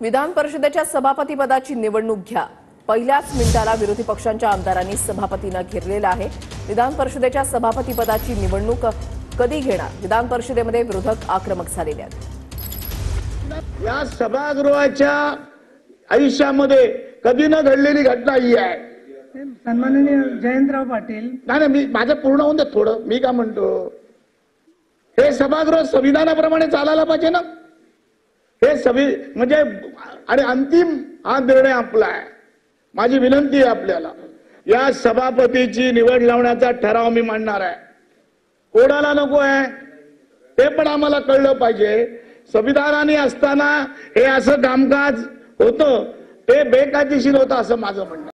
विधान परिषदेच्या सभापती पदाची निवडणूक घ्या। पहिल्याच मिनिटाला विरोधी पक्षांच्या आमदारांनी सभापतींना घेरलेलं आहे। विधान परिषदेच्या सभापती पदाची निवडणूक कधी घेणार? विधान परिषदेमध्ये विरोधक आक्रमक झालेले आहेत। या सभागृहाच्या आयुष्यामध्ये कधी न घडलेली घटना ही आहे। सन्माननीय जयंतराव पाटील, नाही मी माझं पूर्ण होऊन दे थोडं। मी काय म्हणतो, हे सभागृह संविधानाप्रमाणे चालायला पाहिजे ना। हे म्हणजे आणि अंतिम हा निर्णय आपला आहे। माझी विनंती आहे आपल्याला, या सभापतीची निवड लावण्याचा ठराव मी मांडणार आहे। कोणाला नको आहे ते पण आम्हाला कळलं पाहिजे। संविधानाने असताना हे असं कामकाज होतं ते बेकायदेशीर होतं असं माझं म्हणणं।